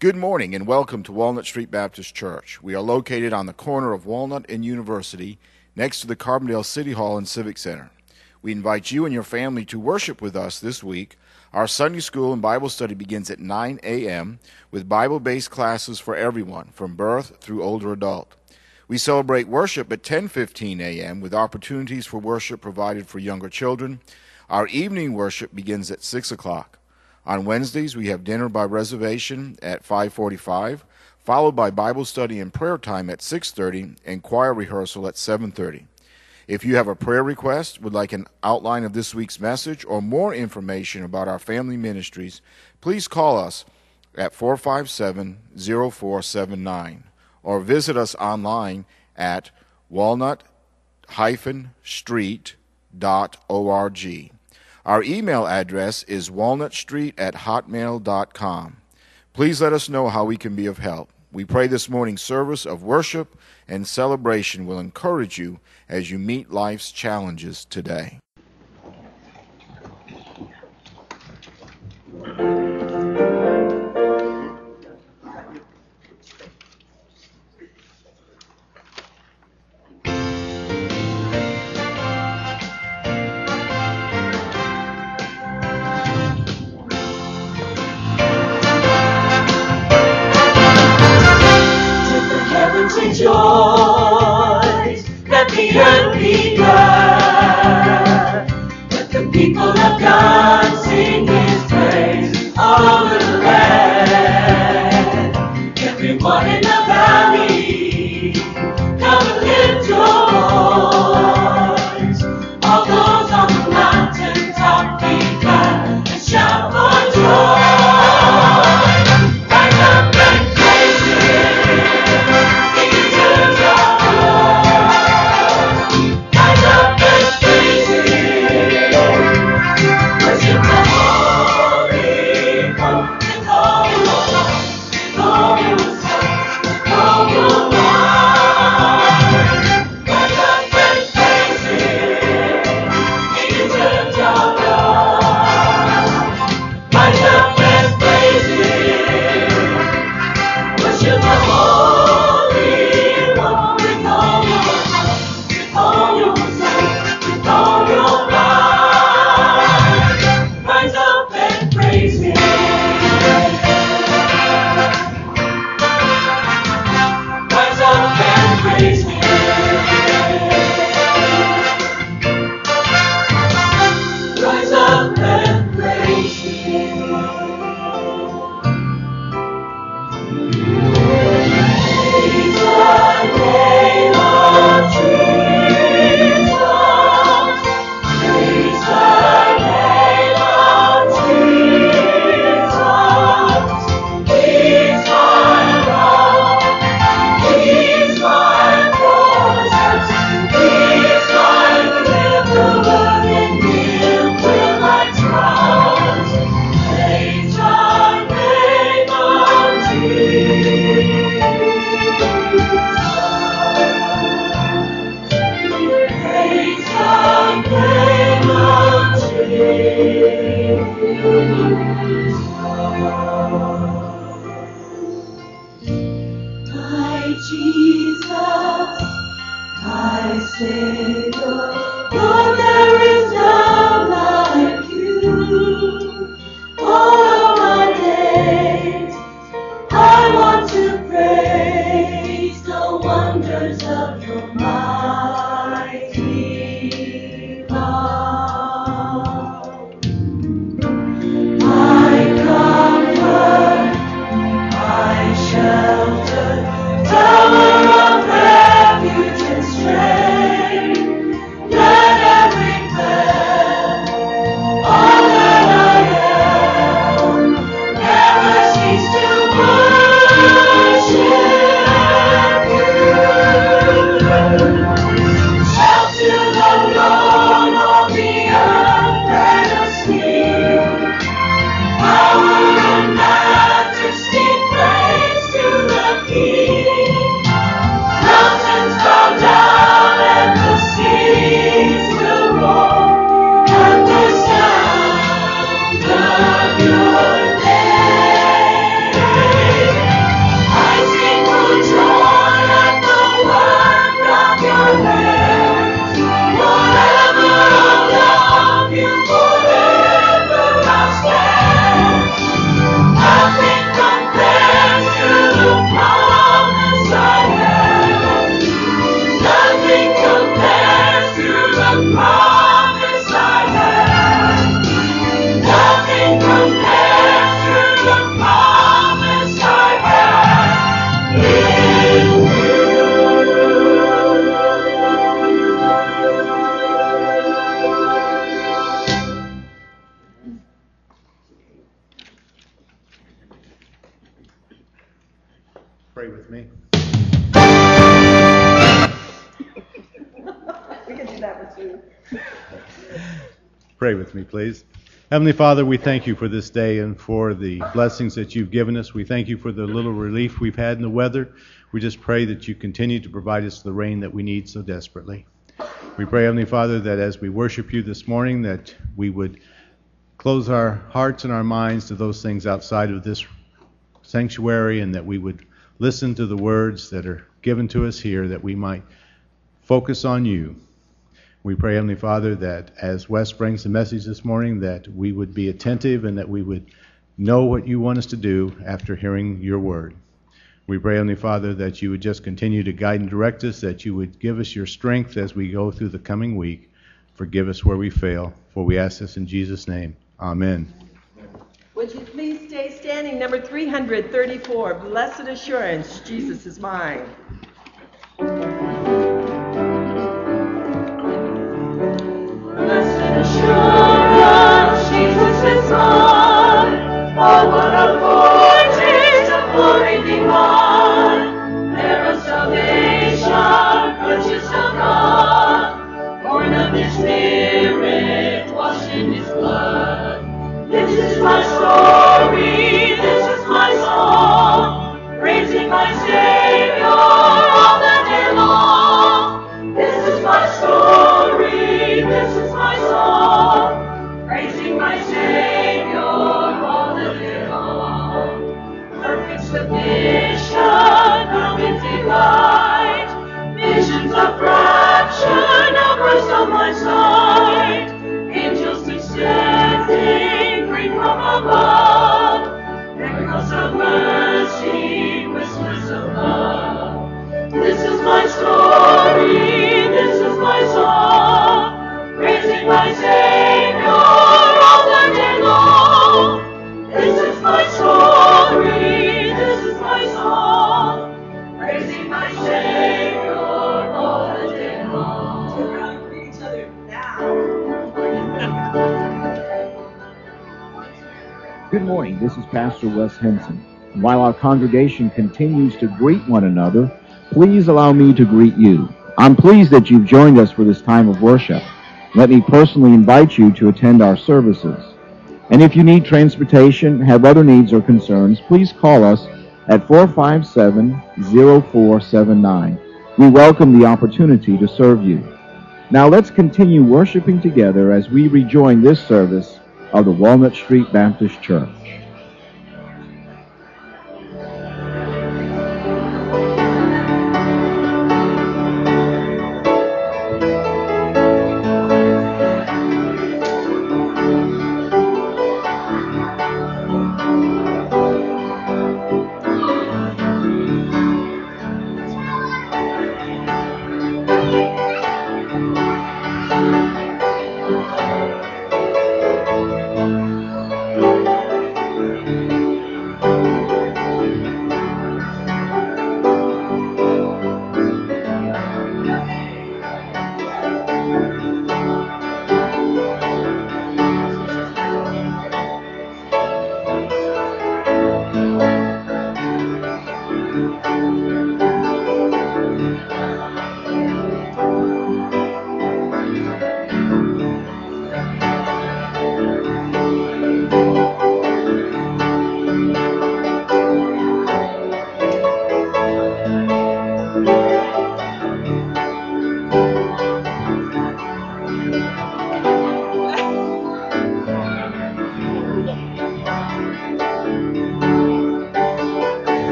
Good morning and welcome to Walnut Street Baptist Church. We are located on the corner of Walnut and University, next to the Carbondale City Hall and Civic Center. We invite you and your family to worship with us this week. Our Sunday school and Bible study begins at 9 a.m. with Bible-based classes for everyone, from birth through older adult. We celebrate worship at 10:15 a.m. with opportunities for worship provided for younger children. Our evening worship begins at 6 o'clock. On Wednesdays, we have dinner by reservation at 5:45, followed by Bible study and prayer time at 6:30 and choir rehearsal at 7:30. If you have a prayer request, would like an outline of this week's message, or more information about our family ministries, please call us at 457-0479 or visit us online at walnut-street.org. Our email address is walnutstreet@hotmail.com. Please let us know how we can be of help. We pray this morning's service of worship and celebration will encourage you as you meet life's challenges today. Rejoice, let the earth be glad, let the people of God sing His praise all over the land. Everyone in the valley, come and lift your voice. All those on the mountain top, be glad and shout for joy. Rise up and praise Him. Tower of refuge and strength. Pray with me. We can do that with you. Pray with me, please. Heavenly Father, we thank you for this day and for the blessings that you've given us. We thank you for the little relief we've had in the weather. We just pray that you continue to provide us the rain that we need so desperately. We pray, Heavenly Father, that as we worship you this morning, that we would close our hearts and our minds to those things outside of this sanctuary, and that we would listen to the words that are given to us here, that we might focus on you. We pray, Heavenly Father, that as Wes brings the message this morning, that we would be attentive and that we would know what you want us to do after hearing your word. We pray, Heavenly Father, that you would just continue to guide and direct us, that you would give us your strength as we go through the coming week. Forgive us where we fail, for we ask this in Jesus' name. Amen. Would you please stay standing? Number 334, Blessed Assurance, Jesus is mine. Blessed assurance, Jesus is mine. Oh, what a foretaste of glory divine! Heir of salvation, purchased of God, born of His Spirit, washed in His blood. This is my story, this is my song, praising my Savior all the day long. This is my story, this is my song, praising my Savior all the day long. Perfect submission, perfect delight, visions of rapture now burst on my sight. Angels descending, bring from above, echoes of mercy, whispers of love. This is my story, this is my song, praising my Savior all the day long. This is my story, this is my song, praising my Savior all the day long. Turn around and greet each other now. Good morning, this is Pastor Wes Henson. While our congregation continues to greet one another, please allow me to greet you. I'm pleased that you've joined us for this time of worship. Let me personally invite you to attend our services. And if you need transportation, have other needs or concerns, please call us at 457-0479. We welcome the opportunity to serve you. Now let's continue worshiping together as we rejoin this service of the Walnut Street Baptist Church.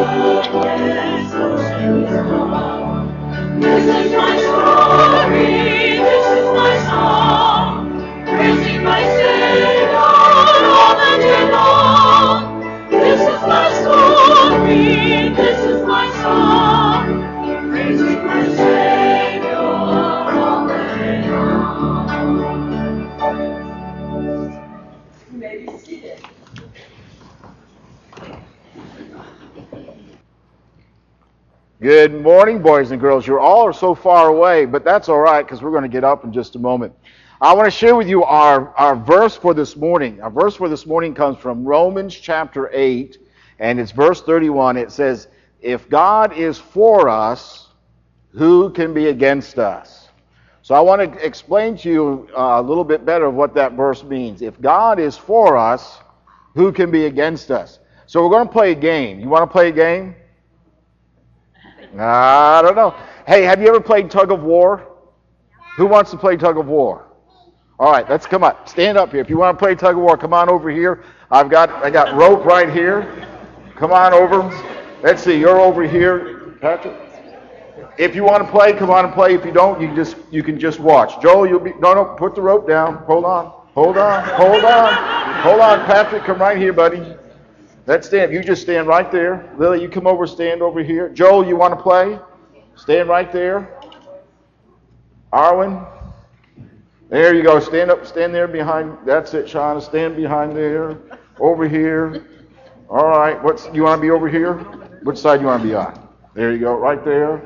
This is my story, this is my song, praising my Savior all the day long. This is my story, this is my song, praising my Savior all the day long. You may be seated. Good morning, boys and girls. You all are so far away, but that's all right because we're going to get up in just a moment. I want to share with you our verse for this morning. Our verse for this morning comes from Romans chapter 8, and it's verse 31. It says, if God is for us, who can be against us? So I want to explain to you a little bit better of what that verse means. If God is for us, who can be against us? So we're going to play a game. You want to play a game? I don't know. Hey, have you ever played tug of war? Who wants to play tug of war? All right, let's come up. Stand up here. If you want to play tug of war, come on over here. I got rope right here. Come on over. Let's see. You're over here, Patrick. If you want to play, come on and play. If you don't, you can just watch. Joel, no, put the rope down. Hold on, Patrick. Come right here, buddy. Let's stand. You just stand right there. Lily, you come over, stand over here. Joel, you want to play? Stand right there. Arwen, there you go. Stand up, stand there behind. That's it, Shauna. Stand behind there. Over here. All right. You want to be over here? Which side you want to be on? There you go. Right there.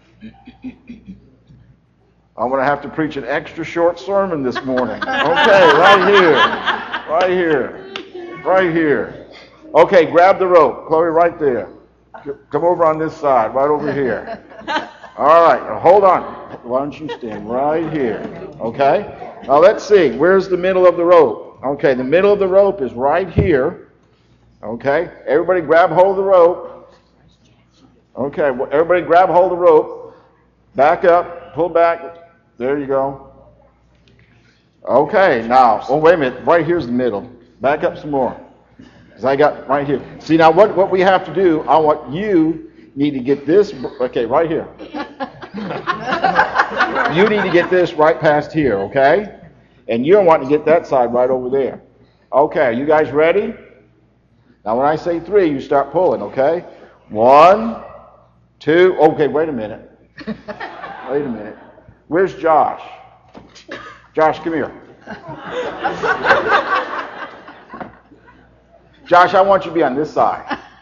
I'm going to have to preach an extra short sermon this morning. Okay, right here. Okay, grab the rope. Chloe, right there. Come over on this side, right over here. All right, now hold on. Why don't you stand right here, okay? Now let's see. Where's the middle of the rope? Okay, the middle of the rope is right here. Okay, everybody grab hold of the rope. Okay, everybody grab hold of the rope. Back up, pull back. There you go. Okay, now, oh, wait a minute. Right here's the middle. Back up some more. Because I got right here. See, now what we have to do, I want you need to get this, okay, right here. You need to get this right past here, okay? And you're wanting to get that side right over there. Okay, are you guys ready? Now when I say 3, you start pulling, okay? 1, 2, okay, wait a minute. Where's Josh? Josh, come here. Josh, I want you to be on this side.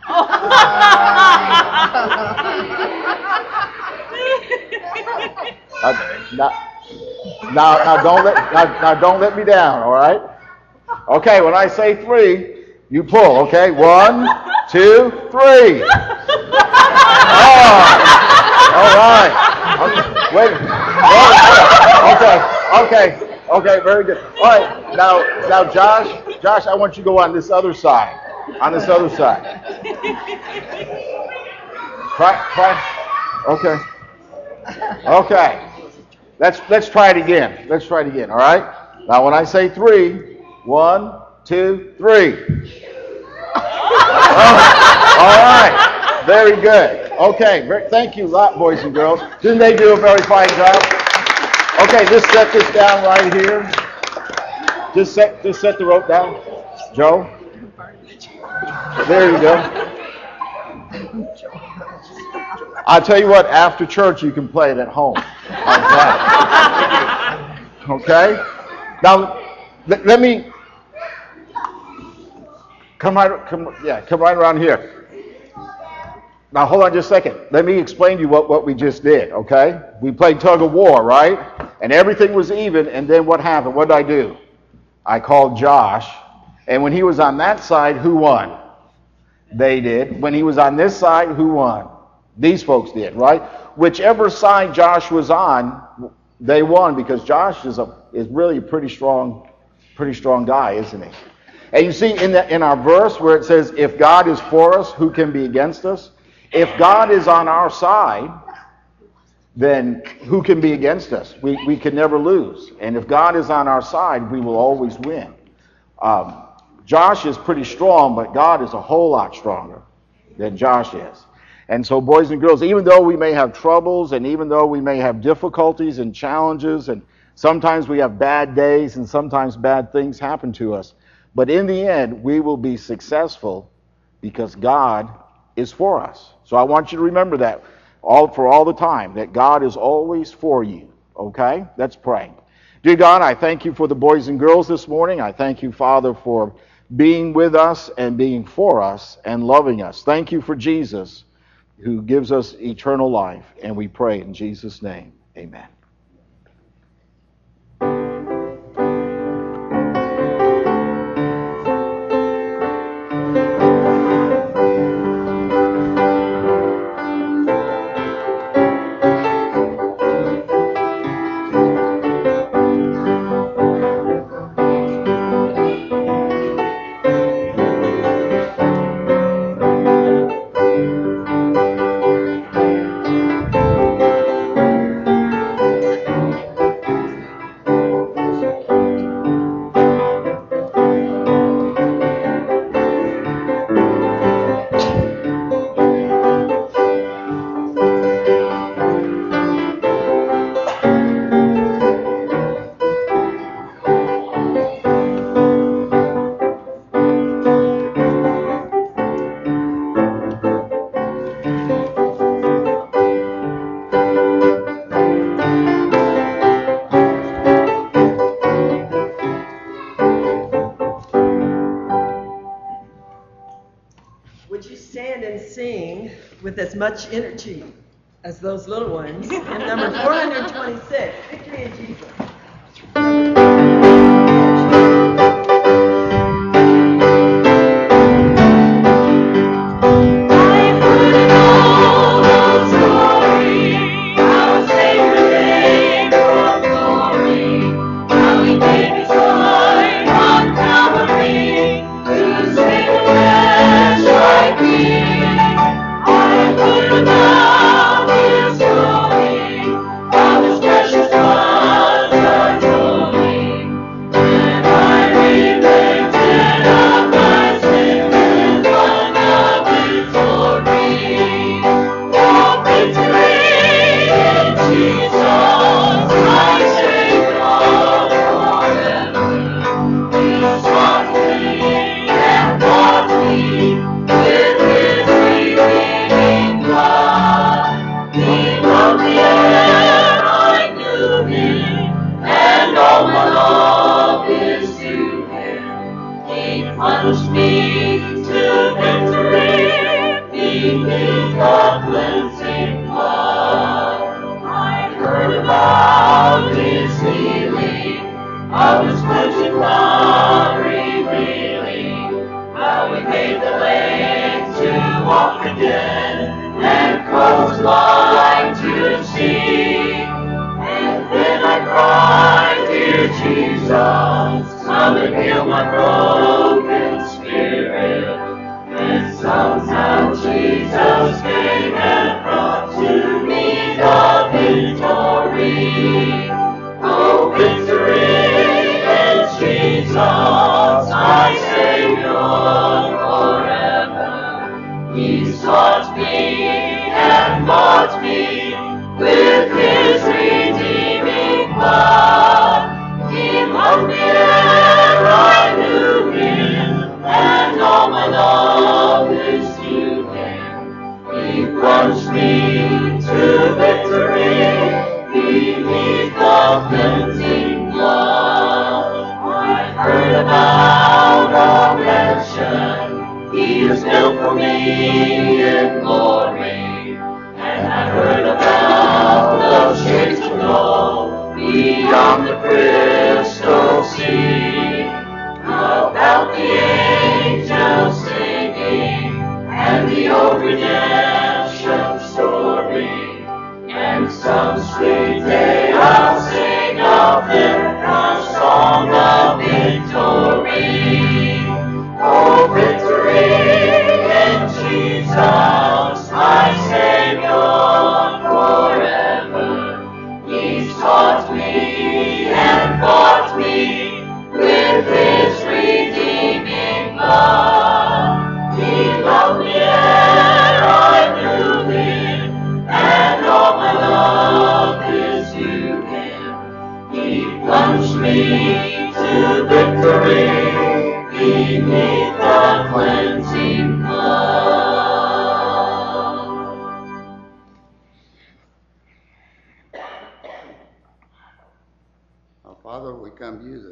Now don't let me down, all right? Okay, when I say 3, you pull, okay? 1, 2, 3. All right. Okay, very good. All right, now, Josh, I want you to go on this other side. Okay. Let's try it again. All right. Now, when I say 3, 1, 2, 3. All right. Very good. Okay. Thank you a lot, boys and girls. Didn't they do a very fine job? Okay, just set this down right here. Just set the rope down. Joe. There you go. I'll tell you what, after church you can play it at home. Okay? Now, let me come right around here. Now, hold on just a second. Let me explain to you what we just did, okay? We played tug of war, right? And everything was even, and then what happened? What did I do? I called Josh, and when he was on that side, who won? They did. When he was on this side, who won? These folks did, right? Whichever side Josh was on, they won, because Josh is really a pretty strong guy, isn't he? And you see in our verse where it says, if God is for us, who can be against us? If God is on our side, then who can be against us? We can never lose. And if God is on our side, we will always win. Josh is pretty strong, but God is a whole lot stronger. than Josh is. And so, boys and girls, even though we may have troubles and even though we may have difficulties and challenges, and sometimes we have bad days and sometimes bad things happen to us, but in the end, we will be successful because God is for us. So I want you to remember that for all the time, that God is always for you. Okay? Let's pray. Dear God, I thank you for the boys and girls this morning. I thank you, Father, for being with us and being for us and loving us. Thank you for Jesus, who gives us eternal life. And we pray in Jesus' name. Amen. With as much energy as those little ones. And number 426, Victory in Jesus. He loved me.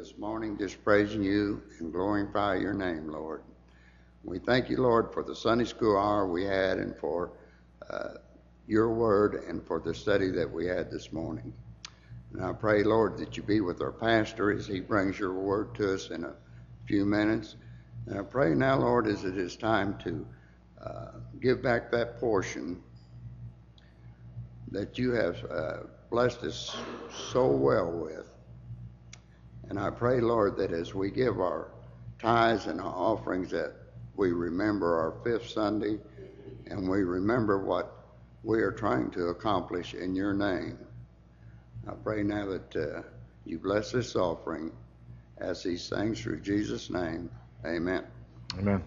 this morning just praising you and glorify your name, Lord. We thank you, Lord, for the Sunday school hour we had and for your word and for the study that we had this morning. And I pray, Lord, that you be with our pastor as he brings your word to us in a few minutes. And I pray now, Lord, as it is time to give back that portion that you have blessed us so well with. And I pray, Lord, that as we give our tithes and our offerings, that we remember our fifth Sunday and we remember what we are trying to accomplish in your name. I pray now that you bless this offering as these things through Jesus' name. Amen. Amen.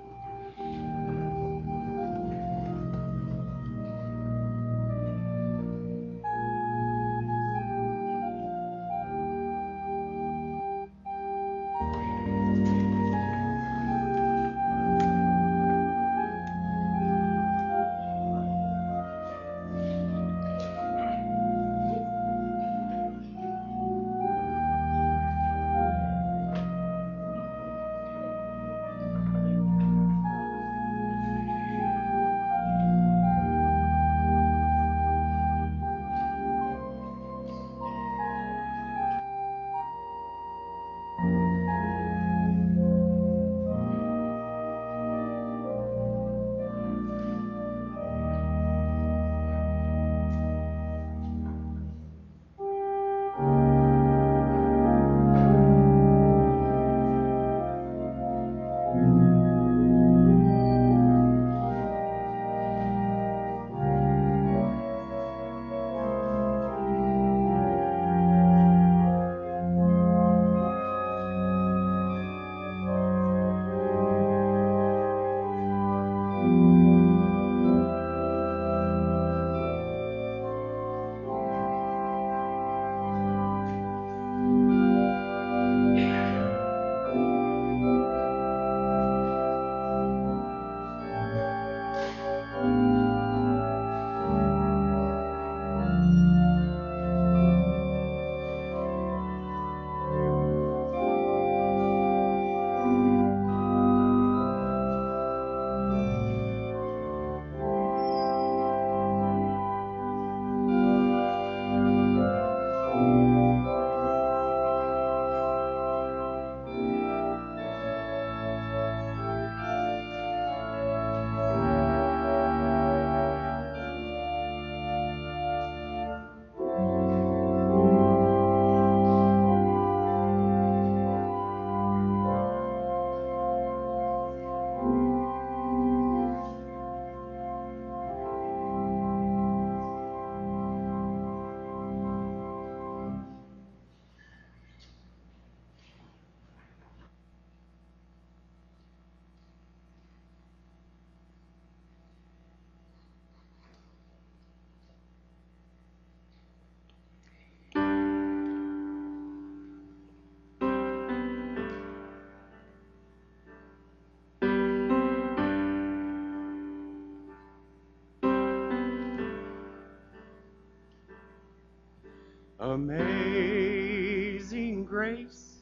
Amazing grace,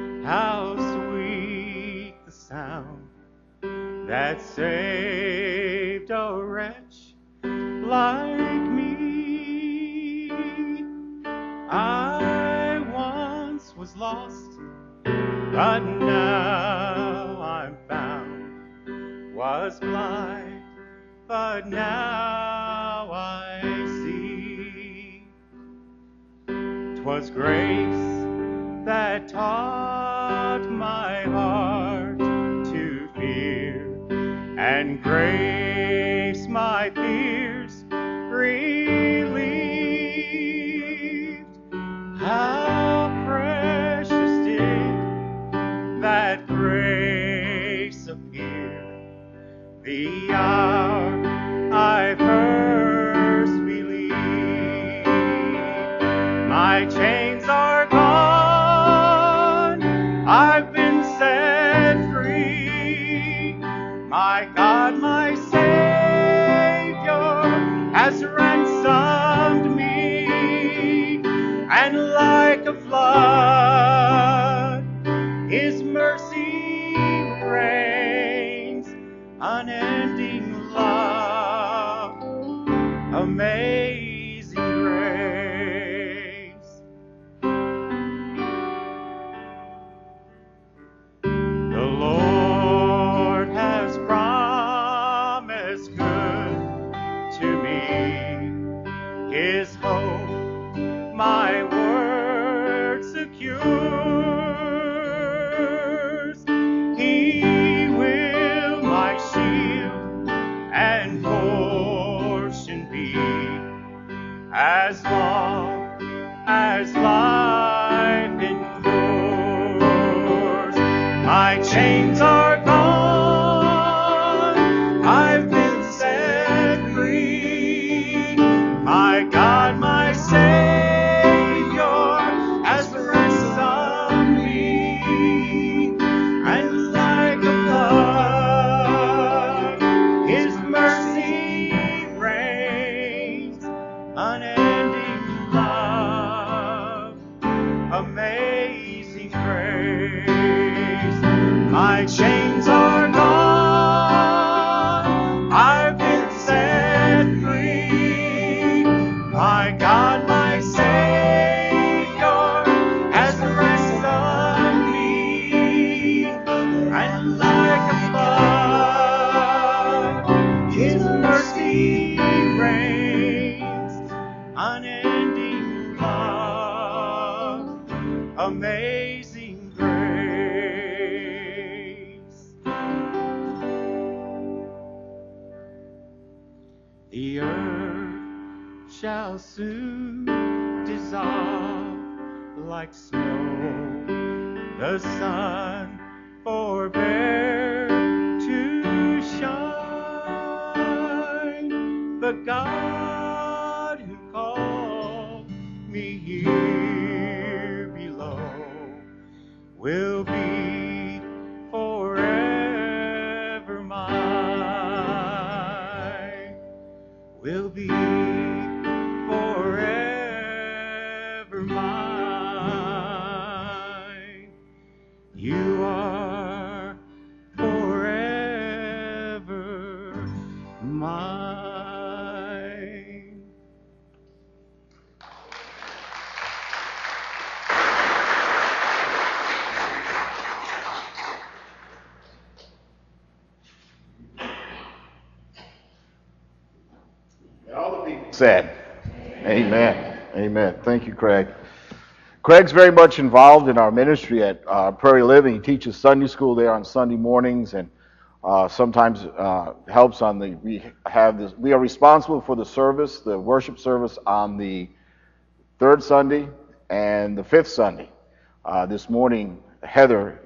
how sweet the sound that saved a wretch like me. I once was lost, but now I'm found, was blind, but now I see. 'Twas grace that taught my heart to fear, and grace my fears relieved. How precious did that grace appear, the hour I first believed. My chains are gone, I've been set free. My God, my Savior, has ransomed me, and like a flood His mercy reigns, unending love, amazing grace. The Lord has promised good to me, His hope my word secures. He will my shield and portion be, as long as life endures. My chains are gone, I've been set free. My God, my Savior, has ransomed me, and like a flood, His mercy reigns, unending love, amazing grace. My chains are gone, I've been set free. My God, my Savior, has ransomed me, and like a flood, His mercy reigns, unending love, amazing grace. The earth shall soon dissolve like snow, the sun forbear to shine, but God who called me here below will be forever mine, will be forever mine. You are forever mine. All the people said, Amen. Amen. Thank you, Craig. Craig's very much involved in our ministry at Prairie Living. He teaches Sunday school there on Sunday mornings, and sometimes helps on the. We are responsible for the service, the worship service on the third Sunday and the fifth Sunday. This morning, Heather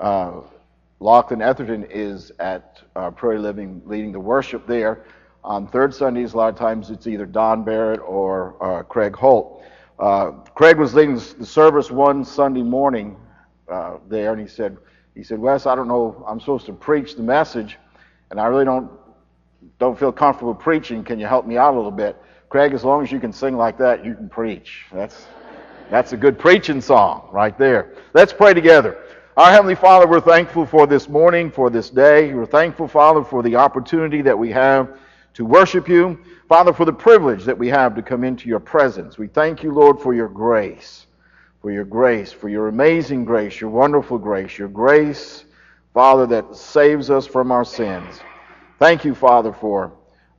Lachlan Etherton is at Prairie Living leading the worship there. On third Sundays, a lot of times it's either Don Barrett or Craig Holt. Craig was leading the service one Sunday morning there, and he said, Wes, I don't know, I'm supposed to preach the message, and I really don't feel comfortable preaching. Can you help me out a little bit? Craig, as long as you can sing like that, you can preach. That's a good preaching song right there. Let's pray together. Our Heavenly Father, we're thankful for this morning, for this day. We're thankful, Father, for the opportunity that we have to worship you. Father, for the privilege that we have to come into your presence. We thank you, Lord, for your grace, for your amazing grace, your wonderful grace, your grace, Father, that saves us from our sins. Thank you, Father, for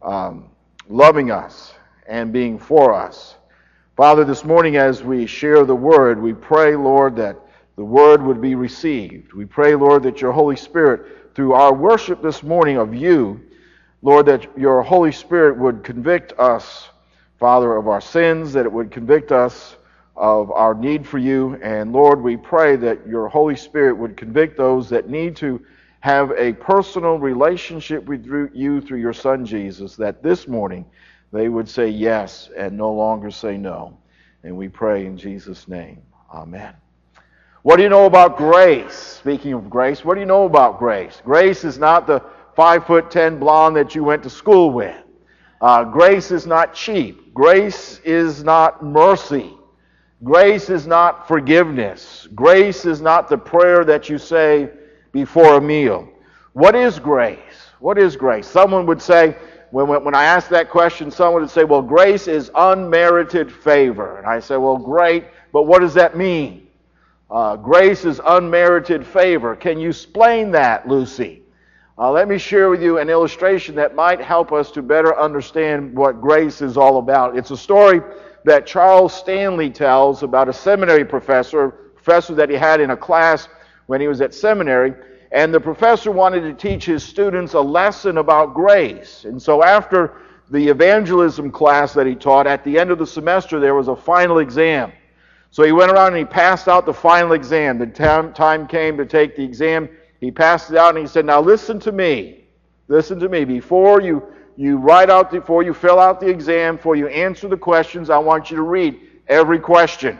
loving us and being for us. Father, this morning as we share the word, we pray, Lord, that the word would be received. We pray, Lord, that your Holy Spirit, through our worship this morning of you, Lord, that your Holy Spirit would convict us, Father, of our sins, that it would convict us of our need for you. And Lord, we pray that your Holy Spirit would convict those that need to have a personal relationship with you through your Son Jesus, that this morning they would say yes and no longer say no. And we pray in Jesus' name. Amen. What do you know about grace? Speaking of grace, what do you know about grace? Grace is not the 5'10" blonde that you went to school with. Grace is not cheap. Grace is not mercy. Grace is not forgiveness. Grace is not the prayer that you say before a meal. What is grace? What is grace? Someone would say, when I ask that question, someone would say, well, grace is unmerited favor. And I say, well, great, but what does that mean? Grace is unmerited favor. Can you explain that, Lucy? Let me share with you an illustration that might help us to better understand what grace is all about. It's a story that Charles Stanley tells about a seminary professor that he had in a class when he was at seminary. And the professor wanted to teach his students a lesson about grace. And so after the evangelism class that he taught, at the end of the semester, there was a final exam. So he went around and he passed out the final exam. The time came to take the exam. He passed it out and he said, now listen to me. Listen to me. Before you fill out the exam, before you answer the questions, I want you to read every question.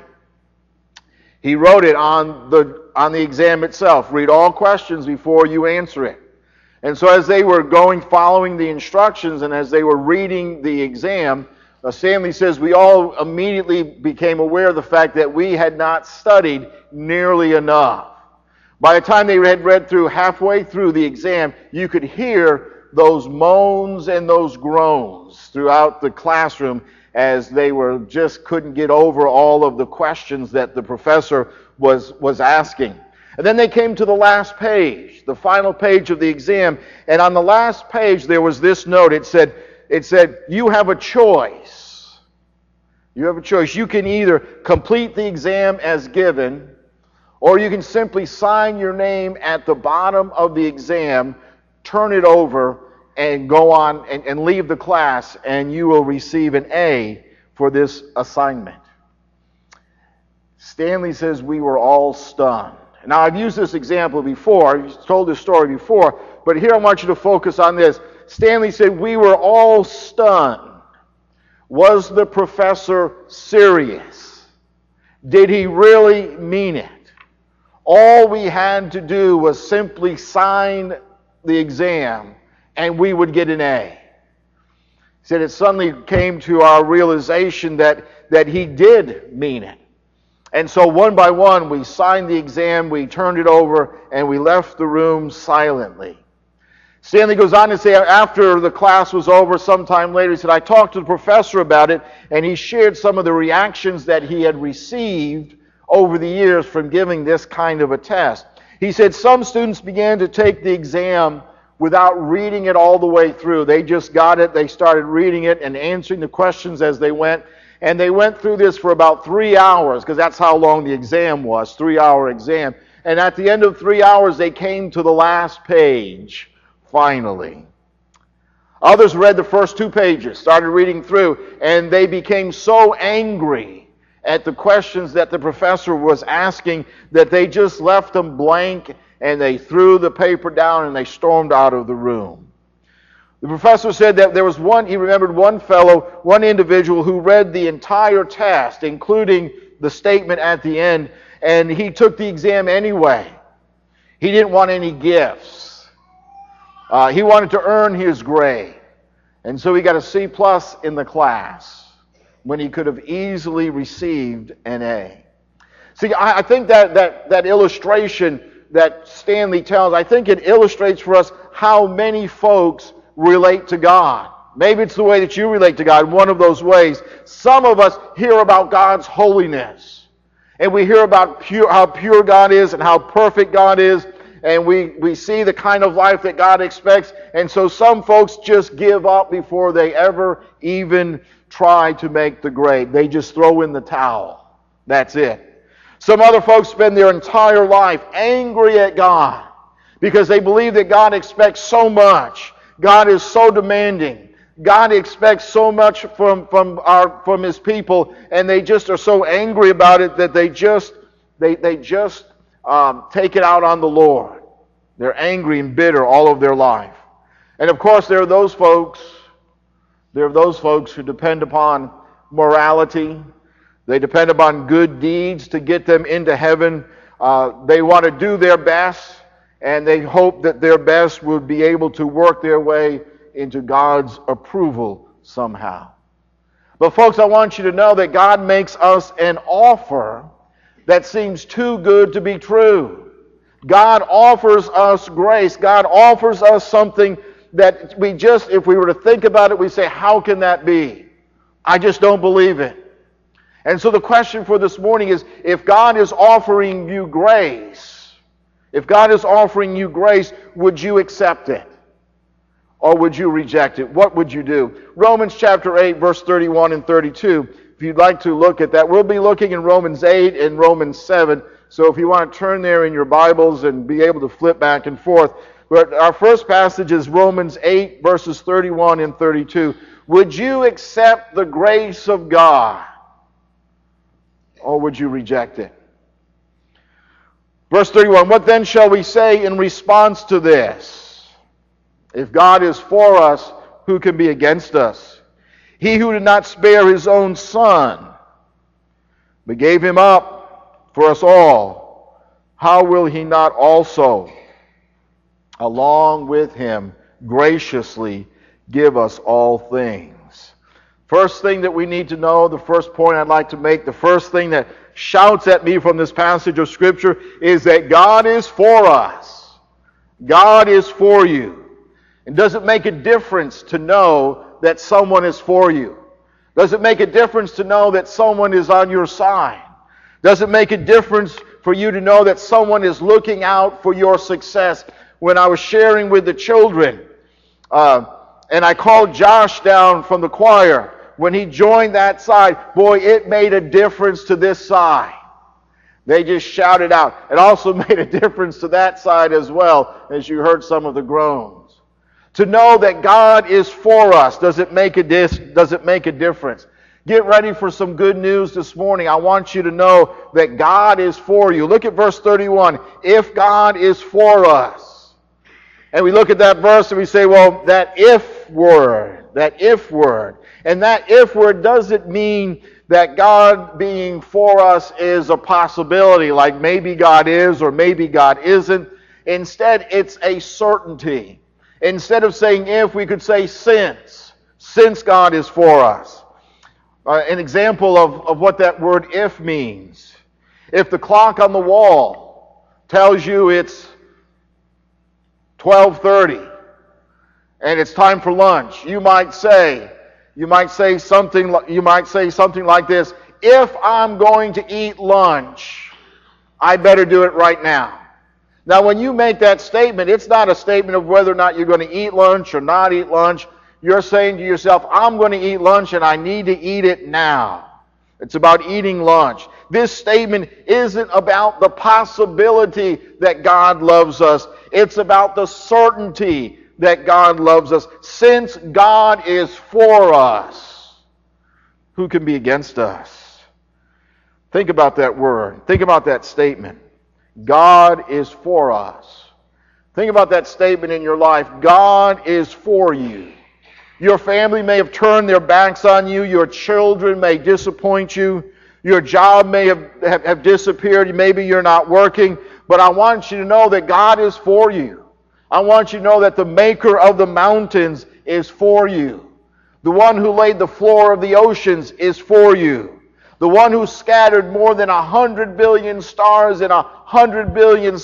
He wrote it on the exam itself. Read all questions before you answer it. And so as they were following the instructions, and as they were reading the exam, Stanley says we all immediately became aware of the fact that we had not studied nearly enough. By the time they had read through halfway through the exam, you could hear those moans and those groans throughout the classroom as they couldn't get over all of the questions that the professor was asking. And then they came to the last page, the final page of the exam, and on the last page there was this note. It said, you have a choice. You have a choice. You can either complete the exam as given, or you can simply sign your name at the bottom of the exam, turn it over, and go on and leave the class, and you will receive an A for this assignment. Stanley says we were all stunned. Now, I've used this example before. I've told this story before, but here I want you to focus on this. Stanley said we were all stunned. Was the professor serious? Did he really mean it? All we had to do was simply sign the exam, and we would get an A. He said it suddenly came to our realization that he did mean it. And so one by one, we signed the exam, we turned it over, and we left the room silently. Stanley goes on to say, after the class was over, sometime later, he said, I talked to the professor about it, and he shared some of the reactions that he had received over the years from giving this kind of a test. He said some students began to take the exam without reading it all the way through. They just got it, they started reading it and answering the questions as they went. And they went through this for about 3 hours, because that's how long the exam was, 3-hour exam. And at the end of 3 hours, they came to the last page, finally. Others read the first 2 pages, started reading through, and they became so angry at the questions that the professor was asking that they just left them blank, and they threw the paper down and they stormed out of the room. The professor said that there was he remembered one individual who read the entire test, including the statement at the end, and he took the exam anyway. He didn't want any gifts. He wanted to earn his grade. And so he got a C+ in the class when he could have easily received an A. See, I think that illustration that Stanley tells, I think it illustrates for us how many folks relate to God. Maybe it's the way that you relate to God, one of those ways. Some of us hear about God's holiness, and we hear about how pure God is and how perfect God is, and we see the kind of life that God expects, and so some folks just give up before they ever even try to make the grade. They just throw in the towel. That's it. Some other folks spend their entire life angry at God because they believe that God expects so much. God is so demanding. God expects so much from His people, and they just are so angry about it that they just take it out on the Lord. They're angry and bitter all of their life. And of course, there are those folks who depend upon morality. They depend upon good deeds to get them into heaven. They want to do their best, and they hope that their best will be able to work their way into God's approval somehow. But folks, I want you to know that God makes us an offer that seems too good to be true. God offers us grace. God offers us something that we just, if we were to think about it, we say, how can that be? I just don't believe it. And so the question for this morning is, if God is offering you grace, would you accept it? Or would you reject it? What would you do? Romans chapter 8, verse 31 and 32. If you'd like to look at that, we'll be looking in Romans 8 and Romans 7. So if you want to turn there in your Bibles and be able to flip back and forth. But our first passage is Romans 8, verses 31 and 32. Would you accept the grace of God? Or would you reject it? Verse 31, what then shall we say in response to this? If God is for us, who can be against us? He who did not spare his own Son, but gave him up for us all, how will he not also, along with him, graciously give us all things? First thing that we need to know, the first point I'd like to make, the first thing that shouts at me from this passage of Scripture is that God is for us. God is for you. And does it make a difference to know that someone is for you? Does it make a difference to know that someone is on your side? Does it make a difference for you to know that someone is looking out for your success? When I was sharing with the children, and I called Josh down from the choir, when he joined that side, boy, it made a difference to this side. They just shouted out. It also made a difference to that side as well, as you heard some of the groans. To know that God is for us, does it make a difference? Get ready for some good news this morning. I want you to know that God is for you. Look at verse 31. If God is for us. And we look at that verse and we say, well, that if word. And that if word doesn't mean that God being for us is a possibility, like maybe God is or maybe God isn't. Instead, it's a certainty. Instead of saying if, we could say since God is for us. An example of what that word if means. If the clock on the wall tells you it's 12:30 and it's time for lunch, you might say something like this: if I'm going to eat lunch, I better do it right now. Now, when you make that statement, it's not a statement of whether or not you're going to eat lunch or not eat lunch. You're saying to yourself, I'm going to eat lunch and I need to eat it now. It's about eating lunch. This statement isn't about the possibility that God loves us. It's about the certainty that God loves us. Since God is for us, who can be against us? Think about that word. Think about that statement. God is for us. Think about that statement in your life. God is for you. Your family may have turned their backs on you. Your children may disappoint you. Your job may have disappeared. Maybe you're not working. But I want you to know that God is for you. I want you to know that the maker of the mountains is for you. The one who laid the floor of the oceans is for you. The one who scattered more than 100 billion stars in 100 billion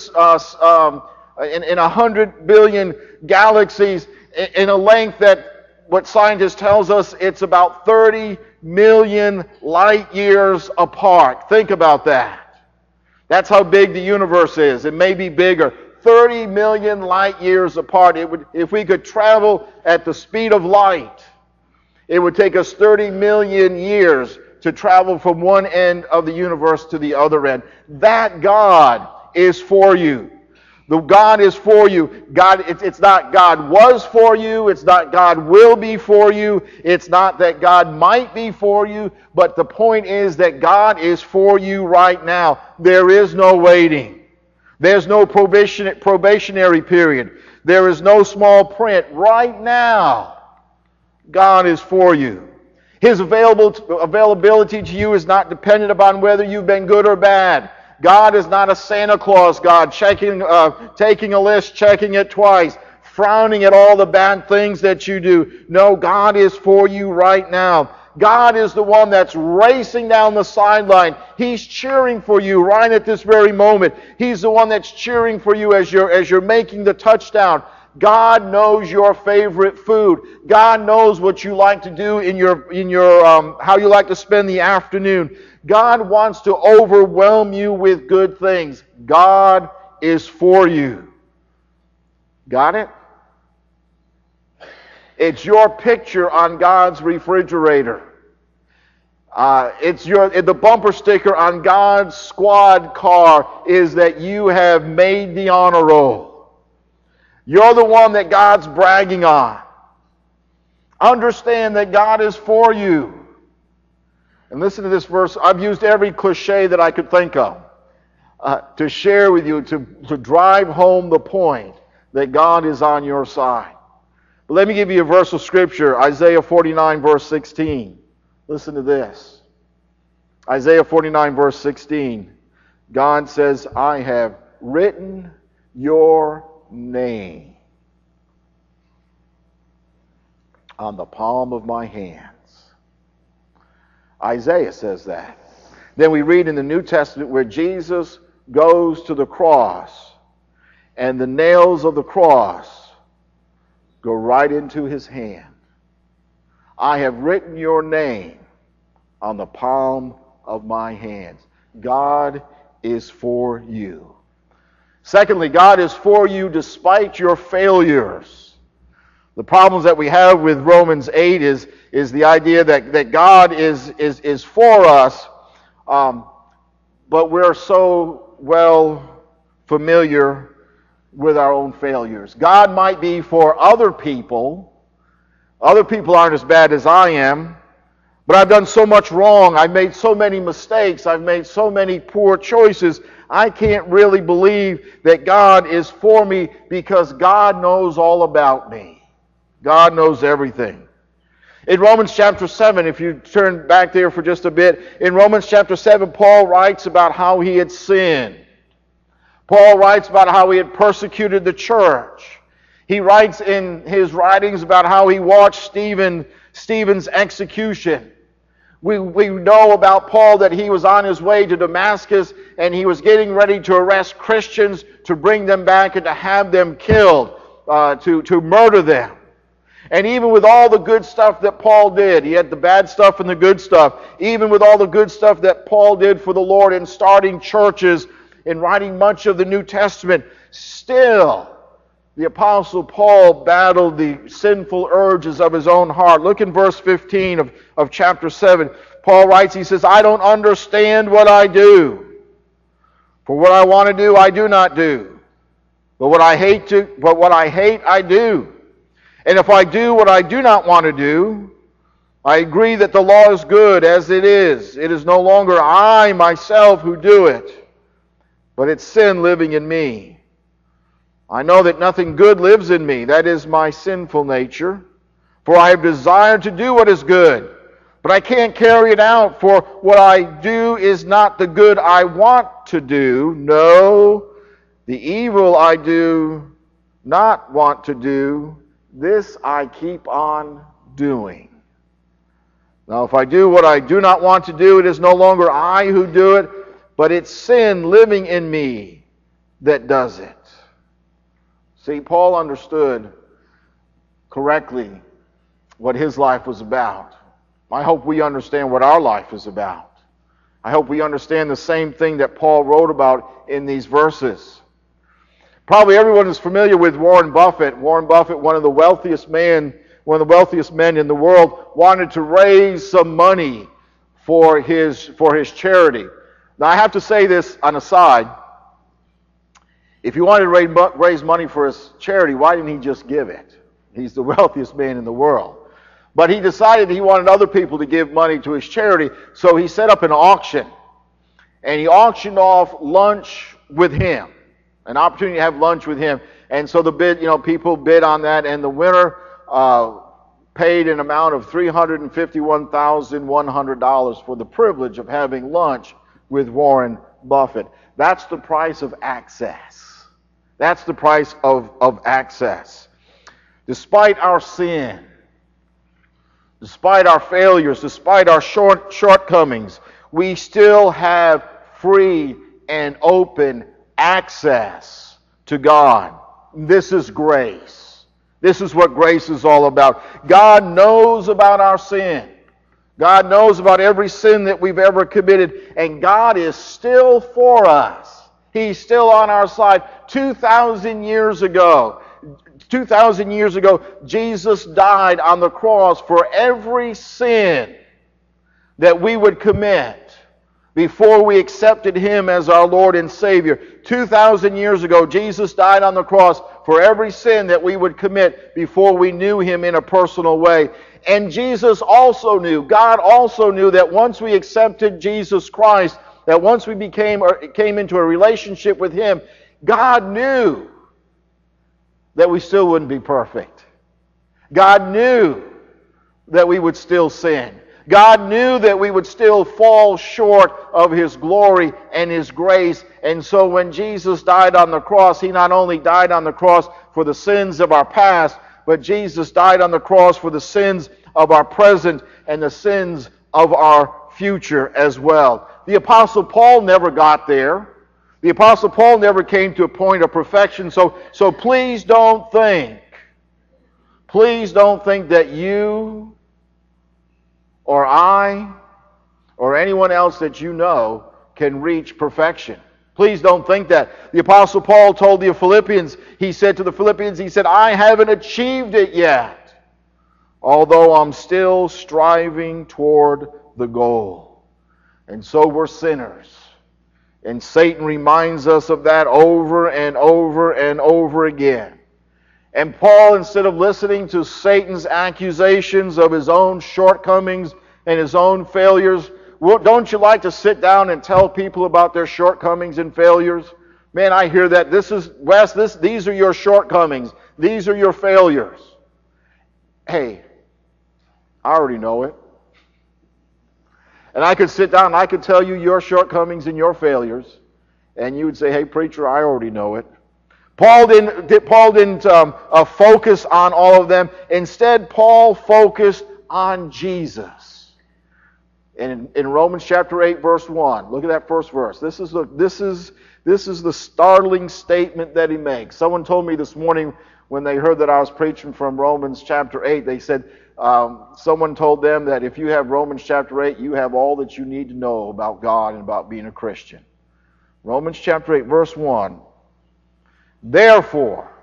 in 100 billion galaxies in a length that what scientists tells us it's about 30 million light years apart. Think about that. That's how big the universe is. It may be bigger. 30 million light years apart. If we could travel at the speed of light, it would take us 30 million years to travel from one end of the universe to the other end. That God is for you. The God is for you. It's not God was for you. It's not God will be for you. It's not that God might be for you. But the point is that God is for you right now. There is no waiting. There's no probationary period. There is no small print. Right now, God is for you. His availability to you is not dependent upon whether you've been good or bad. God is not a Santa Claus God, taking a list, checking it twice, frowning at all the bad things that you do. No, God is for you right now. God is the one that's racing down the sideline. He's cheering for you right at this very moment. He's the one that's cheering for you as you're making the touchdown. God knows your favorite food. God knows what you like to do in your how you like to spend the afternoon. God wants to overwhelm you with good things. God is for you. Got it? It's your picture on God's refrigerator. It's the bumper sticker on God's squad car is that you have made the honor roll. You're the one that God's bragging on. Understand that God is for you. And listen to this verse. I've used every cliche that I could think of to share with you, to drive home the point that God is on your side. But let me give you a verse of Scripture, Isaiah 49, verse 16. Listen to this. Isaiah 49, verse 16. God says, I have written your name on the palm of my hands. Isaiah says that. Then we read in the New Testament where Jesus goes to the cross, and the nails of the cross go right into his hand. I have written your name on the palm of my hands. God is for you. Secondly, God is for you despite your failures. The problems that we have with Romans 8 is the idea that God is for us, but we're so well familiar with our own failures. God might be for other people. Other people aren't as bad as I am, but I've done so much wrong. I've made so many mistakes. I've made so many poor choices. I can't really believe that God is for me because God knows all about me. God knows everything. In Romans chapter 7, if you turn back there for just a bit, in Romans chapter 7, Paul writes about how he had sinned. Paul writes about how he had persecuted the church. He writes in his writings about how he watched Stephen's execution. We know about Paul that he was on his way to Damascus and he was getting ready to arrest Christians, to bring them back and to have them killed, to murder them. And even with all the good stuff that Paul did, he had the bad stuff and the good stuff, even with all the good stuff that Paul did for the Lord in starting churches, in writing much of the New Testament, still the Apostle Paul battled the sinful urges of his own heart. Look in verse 15 of chapter 7. Paul writes, he says, I don't understand what I do. For what I want to do, I do not do. But what I hate, I do. And if I do what I do not want to do, I agree that the law is good as it is. It is no longer I myself who do it, but it's sin living in me. I know that nothing good lives in me, that is my sinful nature. For I have desired to do what is good, but I can't carry it out. For what I do is not the good I want to do. No, the evil I do not want to do, this I keep on doing. Now, if I do what I do not want to do, it is no longer I who do it, but it's sin living in me that does it. See, Paul understood correctly what his life was about. I hope we understand what our life is about. I hope we understand the same thing that Paul wrote about in these verses. Probably everyone is familiar with Warren Buffett. Warren Buffett, one of the wealthiest men in the world, wanted to raise some money for his charity. Now, I have to say this on a side. If he wanted to raise money for his charity, why didn't he just give it? He's the wealthiest man in the world. But he decided he wanted other people to give money to his charity, so he set up an auction. And he auctioned off lunch with him, an opportunity to have lunch with him. And so people bid on that, and the winner paid an amount of $351,100 for the privilege of having lunch with Warren Buffett. That's the price of access. That's the price of access. Despite our sin, despite our failures, despite our shortcomings, we still have free and open access to God. This is grace. This is what grace is all about. God knows about our sin. God knows about every sin that we've ever committed, and God is still for us. He's still on our side. 2,000 years ago, Jesus died on the cross for every sin that we would commit before we accepted Him as our Lord and Savior. 2,000 years ago, Jesus died on the cross for every sin that we would commit before we knew Him in a personal way. And Jesus also knew, God also knew that once we accepted Jesus Christ, that once we came into a relationship with Him, God knew that we still wouldn't be perfect. God knew that we would still sin. God knew that we would still fall short of His glory and His grace. And so when Jesus died on the cross, He not only died on the cross for the sins of our past, but Jesus died on the cross for the sins of our present and the sins of our future as well. The Apostle Paul never got there. The Apostle Paul never came to a point of perfection. So please don't think that you or I or anyone else that you know can reach perfection. Please don't think that. The Apostle Paul told the Philippians, he said to the Philippians, he said, I haven't achieved it yet, although I'm still striving toward the goal. And so we're sinners. And Satan reminds us of that over and over and over again. And Paul, instead of listening to Satan's accusations of his own shortcomings and his own failures, don't you like to sit down and tell people about their shortcomings and failures? Man, I hear that. These are your shortcomings. These are your failures. Hey, I already know it. And I could sit down and I could tell you your shortcomings and your failures. And you would say, hey, preacher, I already know it. Paul didn't focus on all of them. Instead, Paul focused on Jesus. And in Romans chapter 8, verse 1, look at that first verse. This is the startling statement that he makes. Someone told me this morning when they heard that I was preaching from Romans chapter 8, they said, someone told them that if you have Romans chapter 8, you have all that you need to know about God and about being a Christian. Romans chapter 8, verse 1. Therefore,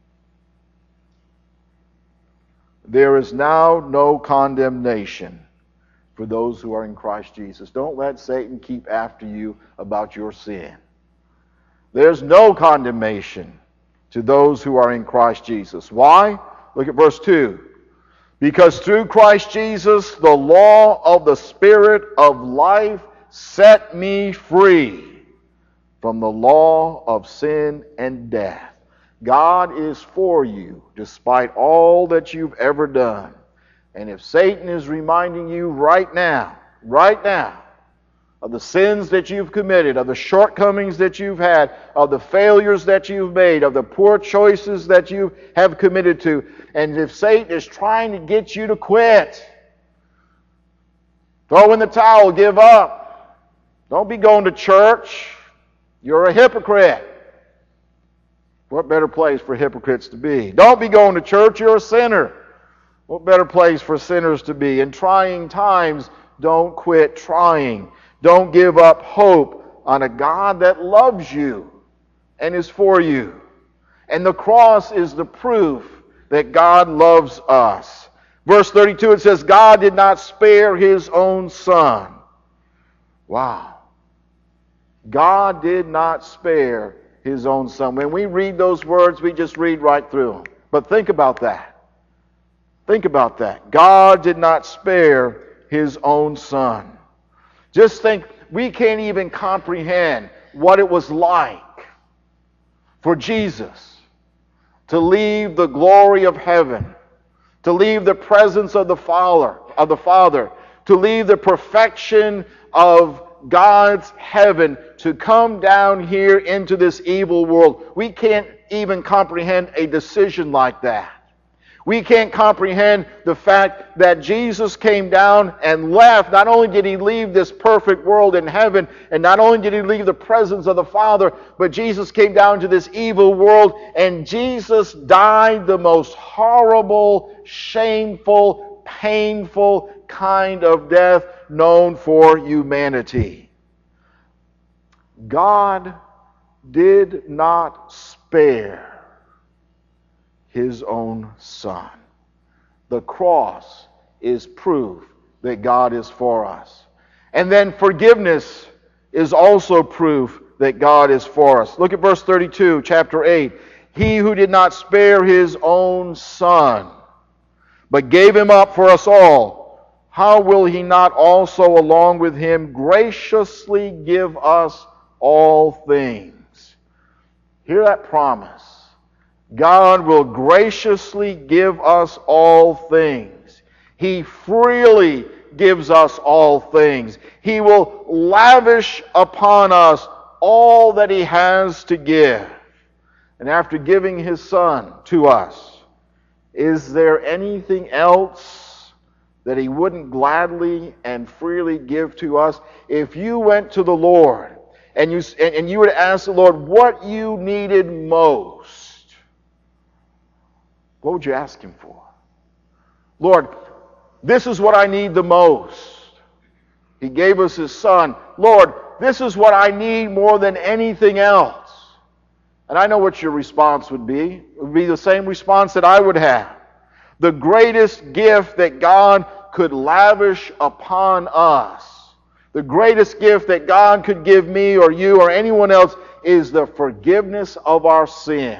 there is now no condemnation for those who are in Christ Jesus. Don't let Satan keep after you about your sin. There's no condemnation to those who are in Christ Jesus. Why? Look at verse 2. Because through Christ Jesus, the law of the Spirit of life set me free from the law of sin and death. God is for you despite all that you've ever done. And if Satan is reminding you right now, of the sins that you've committed, of the shortcomings that you've had, of the failures that you've made, of the poor choices that you have committed to, and if Satan is trying to get you to quit, throw in the towel, give up. Don't be going to church. You're a hypocrite. What better place for hypocrites to be? Don't be going to church. You're a sinner. What better place for sinners to be? In trying times, don't quit trying. Don't give up hope on a God that loves you and is for you. And the cross is the proof that God loves us. Verse 32, it says, God did not spare His own Son. Wow. God did not spare His own Son. When we read those words, we just read right through them. But think about that. Think about that. God did not spare His own Son. Just think, we can't even comprehend what it was like for Jesus to leave the glory of heaven, to leave the presence of the Father, to leave the perfection of God's heaven, to come down here into this evil world. We can't even comprehend a decision like that. We can't comprehend the fact that Jesus came down and left. Not only did he leave this perfect world in heaven, and not only did he leave the presence of the Father, but Jesus came down to this evil world, and Jesus died the most horrible, shameful, painful kind of death known for humanity. God did not spare his own Son. The cross is proof that God is for us. And then forgiveness is also proof that God is for us. Look at verse 32, chapter 8. He who did not spare his own Son, but gave him up for us all, how will he not also along with him graciously give us all things? Hear that promise. God will graciously give us all things. He freely gives us all things. He will lavish upon us all that He has to give. And after giving His Son to us, is there anything else that He wouldn't gladly and freely give to us? If you went to the Lord and you would ask the Lord what you needed most, what would you ask Him for? Lord, this is what I need the most. He gave us His Son. Lord, this is what I need more than anything else. And I know what your response would be. It would be the same response that I would have. The greatest gift that God could lavish upon us, the greatest gift that God could give me or you or anyone else, is the forgiveness of our sin.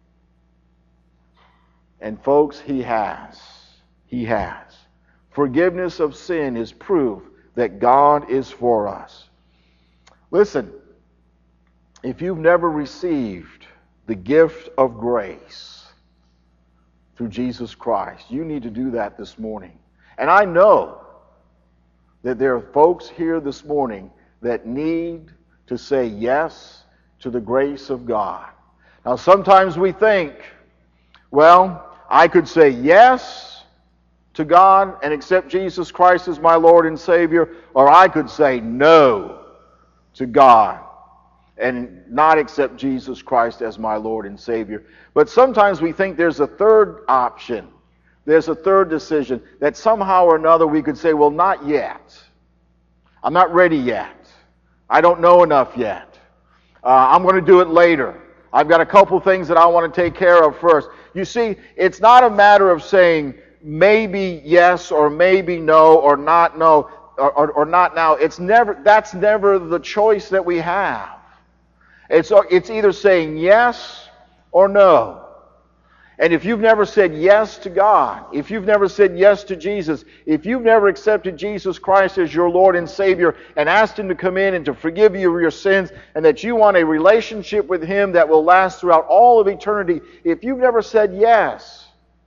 And folks, He has. He has. Forgiveness of sin is proof that God is for us. Listen, if you've never received the gift of grace through Jesus Christ, you need to do that this morning. And I know that there are folks here this morning that need to say yes to the grace of God. Now, sometimes we think, well, I could say yes to God and accept Jesus Christ as my Lord and Savior, or I could say no to God and not accept Jesus Christ as my Lord and Savior. But sometimes we think there's a third option. There's a third decision that somehow or another we could say, well, not yet. I'm not ready yet. I don't know enough yet. I'm going to do it later. I've got a couple things that I want to take care of first. You see, it's not a matter of saying maybe yes or maybe no or not no or not now. That's never the choice that we have. It's either saying yes or no. And if you've never said yes to God, if you've never said yes to Jesus, if you've never accepted Jesus Christ as your Lord and Savior and asked Him to come in and to forgive you of your sins, and that you want a relationship with Him that will last throughout all of eternity, if you've never said yes,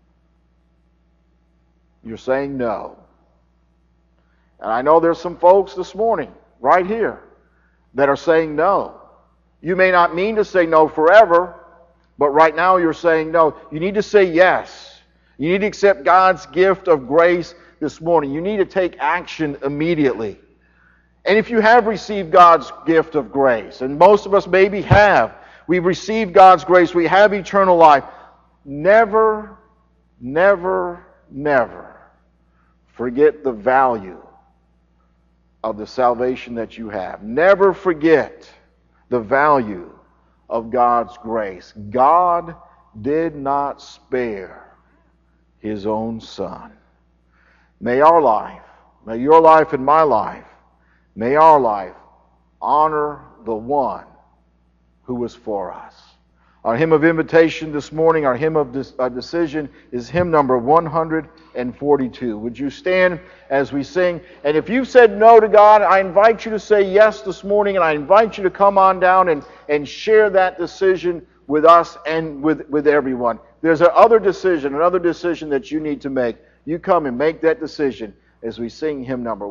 you're saying no. And I know there's some folks this morning, right here, that are saying no. You may not mean to say no forever, but right now you're saying no. You need to say yes. You need to accept God's gift of grace this morning. You need to take action immediately. And if you have received God's gift of grace, and most of us maybe have, we've received God's grace, we have eternal life, never, never, never forget the value of the salvation that you have. Never forget the value of God's grace. God did not spare His own Son. May our life, may your life and my life, may our life honor the one who was for us. Our hymn of invitation this morning, our hymn of decision, is hymn number 142. Would you stand as we sing? And if you've said no to God, I invite you to say yes this morning, and I invite you to come on down and share that decision with us and with everyone. There's another decision that you need to make. You come and make that decision as we sing hymn number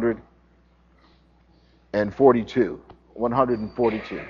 142. 142.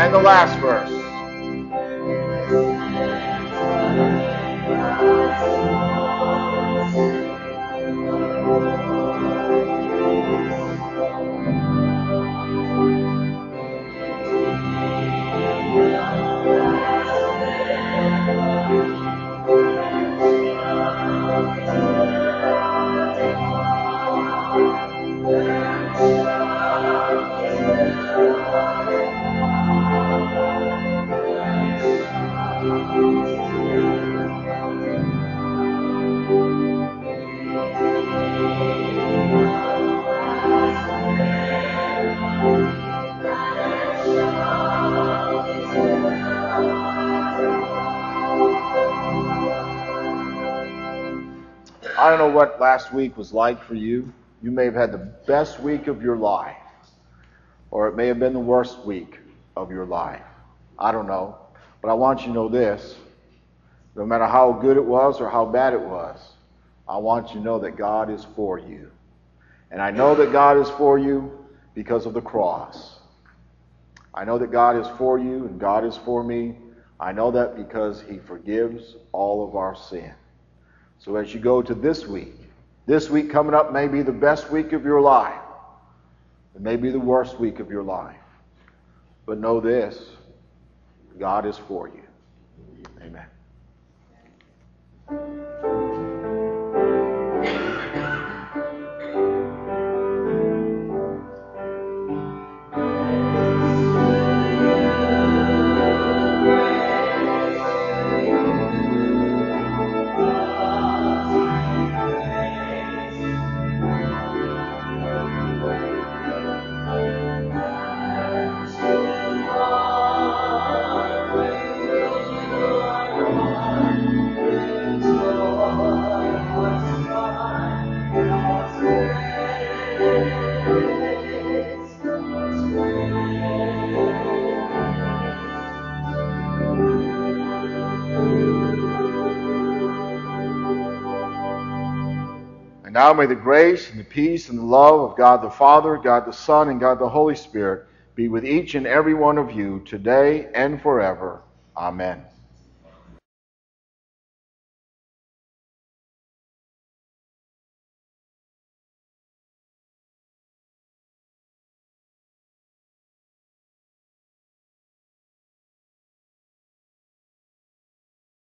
And the last verse. I don't know what last week was like for you. You may have had the best week of your life, or it may have been the worst week of your life. I don't know. But I want you to know this. No matter how good it was or how bad it was, I want you to know that God is for you. And I know that God is for you because of the cross. I know that God is for you and God is for me. I know that because He forgives all of our sin. So as you go to this week coming up may be the best week of your life. It may be the worst week of your life. But know this, God is for you. Amen. And now may the grace and the peace and the love of God the Father, God the Son, and God the Holy Spirit be with each and every one of you today and forever. Amen.